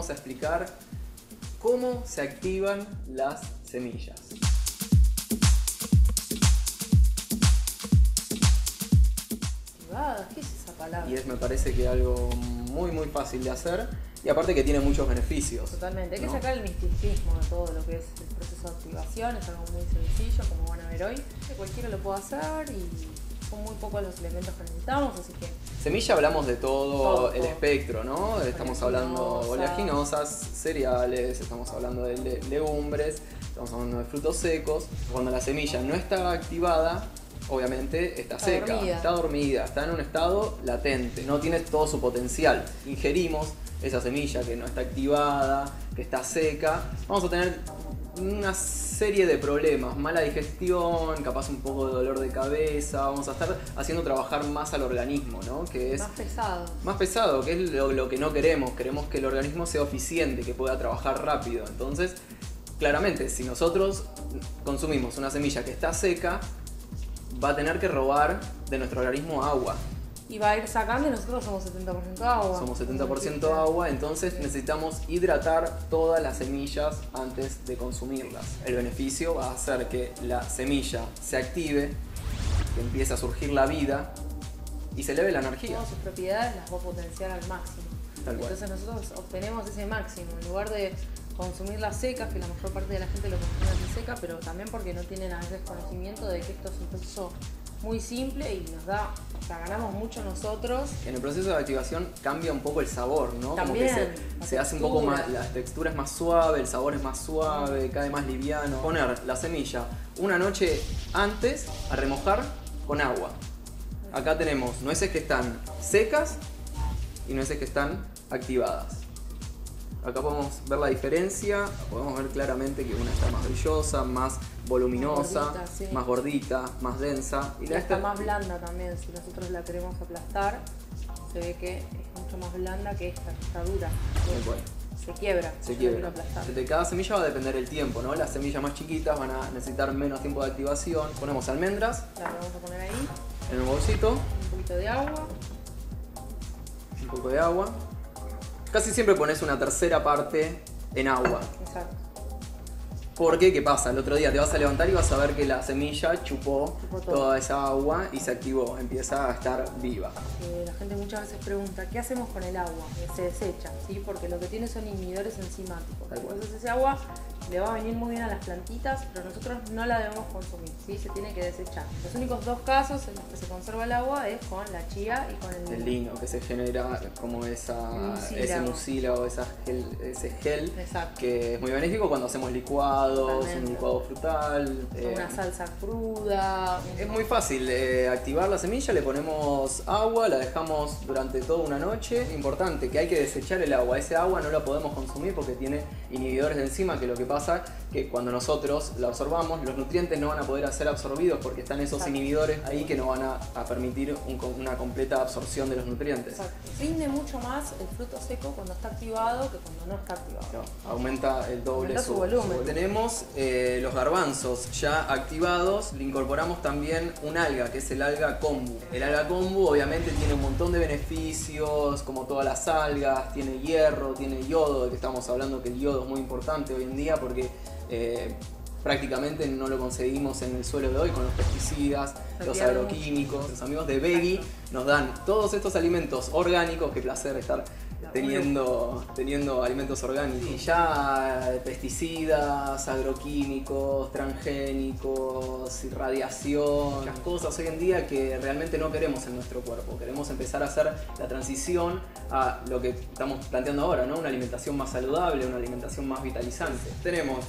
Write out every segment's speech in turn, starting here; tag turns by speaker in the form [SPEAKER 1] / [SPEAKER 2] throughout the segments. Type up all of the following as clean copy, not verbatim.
[SPEAKER 1] vamos a explicar cómo se activan las semillas.
[SPEAKER 2] Activadas, ¿qué es esa palabra?
[SPEAKER 1] Y me parece que es algo muy fácil de hacer y aparte que tiene muchos beneficios.
[SPEAKER 2] Totalmente, hay que
[SPEAKER 1] ¿no?
[SPEAKER 2] sacar el misticismo de todo lo que es el proceso de activación, es algo muy sencillo, como van a ver hoy. Cualquiera lo puede hacer y son muy pocos los elementos que necesitamos, así que...
[SPEAKER 1] Semilla hablamos de todo el espectro, ¿no? Estamos hablando de oleaginosas, cereales, estamos hablando de legumbres, estamos hablando de frutos secos. Cuando la semilla no está activada, obviamente está seca, está dormida, está en un estado latente, no tiene todo su potencial. Ingerimos esa semilla que no está activada, que está seca, vamos a tener una serie de problemas, mala digestión, capaz un poco de dolor de cabeza, vamos a estar haciendo trabajar más al organismo, ¿no? Que es más pesado, que es lo que no queremos que el organismo sea eficiente, que pueda trabajar rápido. Entonces, claramente, si nosotros consumimos una semilla que está seca, va a tener que robar de nuestro organismo agua.
[SPEAKER 2] Y va a ir sacando y nosotros somos 70% agua.
[SPEAKER 1] Somos 70% agua, entonces necesitamos hidratar todas las semillas antes de consumirlas. El beneficio va a hacer que la semilla se active, que empiece a surgir la vida y se eleve la energía.
[SPEAKER 2] Todas sus propiedades las va a potenciar al máximo.
[SPEAKER 1] Tal cual.
[SPEAKER 2] Entonces nosotros obtenemos ese máximo en lugar de consumirlas secas, que la mayor parte de la gente lo consume así seca, pero también porque no tienen a veces conocimiento de que esto es un proceso muy simple y nos da, o sea, ganamos mucho nosotros.
[SPEAKER 1] En el proceso de activación cambia un poco el sabor, ¿no?
[SPEAKER 2] También,
[SPEAKER 1] como que se hace un poco más, la textura es más suave, el sabor es más suave, cae más liviano. Poner la semilla una noche antes a remojar con agua. Acá tenemos nueces que están secas y nueces que están activadas. Acá podemos ver la diferencia, podemos ver claramente que una está más brillosa, más voluminosa, más gordita, más densa.
[SPEAKER 2] Y está más blanda también, si nosotros la queremos aplastar, se ve que es mucho más blanda que esta, que está dura. Se quiebra.
[SPEAKER 1] De cada semilla va a depender el tiempo, ¿no? Las semillas más chiquitas van a necesitar menos tiempo de activación. Ponemos almendras.
[SPEAKER 2] La vamos a poner ahí.
[SPEAKER 1] En el bolsito.
[SPEAKER 2] Un poquito de agua.
[SPEAKER 1] Un poco de agua. Casi siempre pones una tercera parte en agua.
[SPEAKER 2] Exacto.
[SPEAKER 1] Porque, ¿qué pasa? El otro día te vas a levantar y vas a ver que la semilla chupó toda esa agua y se activó, empieza a estar viva.
[SPEAKER 2] La gente muchas veces pregunta, ¿qué hacemos con el agua? Se desecha, ¿sí? Porque lo que tiene son inhibidores enzimáticos. Entonces ese agua le va a venir muy bien a las plantitas, pero nosotros no la debemos consumir, ¿sí? Se tiene que desechar. Los únicos dos casos en los que se conserva el agua es con la chía y con el lino.
[SPEAKER 1] El lino, que se genera como ese mucílago, ese gel, que es muy benéfico cuando hacemos licuados, un licuado frutal.
[SPEAKER 2] Una salsa cruda.
[SPEAKER 1] Es muy fácil activar la semilla, le ponemos agua, la dejamos durante toda una noche. Importante que hay que desechar el agua, ese agua no la podemos consumir porque tiene inhibidores de enzima, que lo que pasa que cuando nosotros la absorbamos, los nutrientes no van a poder ser absorbidos porque están esos inhibidores ahí que no van a permitir una completa absorción de los nutrientes.
[SPEAKER 2] Rinde mucho más el fruto seco cuando está activado que cuando no está activado.
[SPEAKER 1] No, aumenta el doble
[SPEAKER 2] su volumen.
[SPEAKER 1] Tenemos los garbanzos ya activados, le incorporamos también un alga, que es el alga kombu. El alga kombu obviamente tiene un montón de beneficios, como todas las algas, tiene hierro, tiene yodo, de que estamos hablando que el yodo es muy importante hoy en día porque prácticamente no lo conseguimos en el suelo de hoy con los pesticidas, los agroquímicos. Los amigos de Veggie nos dan todos estos alimentos orgánicos, qué placer estar teniendo alimentos orgánicos. Y ya pesticidas, agroquímicos, transgénicos, irradiación, las cosas hoy en día que realmente no queremos en nuestro cuerpo. Queremos empezar a hacer la transición a lo que estamos planteando ahora, ¿no? Una alimentación más saludable, una alimentación más vitalizante. Tenemos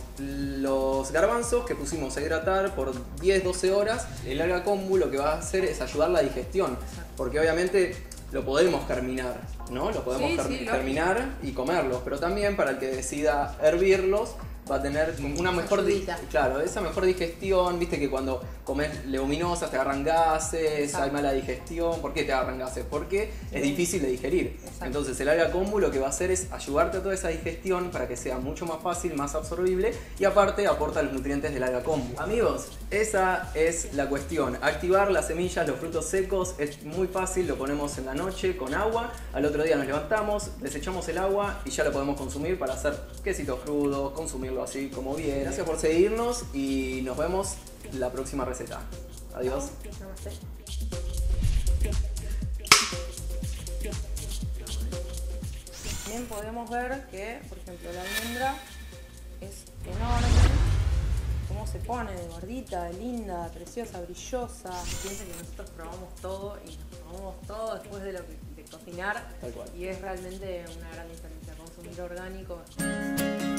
[SPEAKER 1] los garbanzos que pusimos a hidratar por 10-12 horas. El alga kombu lo que va a hacer es ayudar la digestión, porque obviamente lo podemos germinar, ¿no? Lo podemos germinar y comerlos, pero también para el que decida hervirlos, va a tener una mejor claro, esa mejor digestión. Viste que cuando comes leguminosas te agarran gases,
[SPEAKER 2] Exacto.
[SPEAKER 1] hay mala digestión. ¿Por qué te agarran gases? Porque es difícil de digerir.
[SPEAKER 2] Exacto.
[SPEAKER 1] Entonces el alga kombu lo que va a hacer es ayudarte a toda esa digestión para que sea mucho más fácil, más absorbible, y aparte aporta los nutrientes del alga kombu. Amigos, esa es la cuestión. Activar las semillas, los frutos secos, es muy fácil. Lo ponemos en la noche con agua, al otro día nos levantamos, desechamos el agua y ya lo podemos consumir para hacer quesitos crudos, consumirlo así como viene. Gracias por seguirnos y nos vemos la próxima receta. Adiós.
[SPEAKER 2] Namaste. También podemos ver que, por ejemplo, la almendra es enorme, cómo se pone de gordita, de linda, preciosa, brillosa. Piensen que nosotros probamos todo y nos probamos todo después de cocinar.
[SPEAKER 1] Tal cual.
[SPEAKER 2] Y es realmente una gran diferencia consumir orgánico.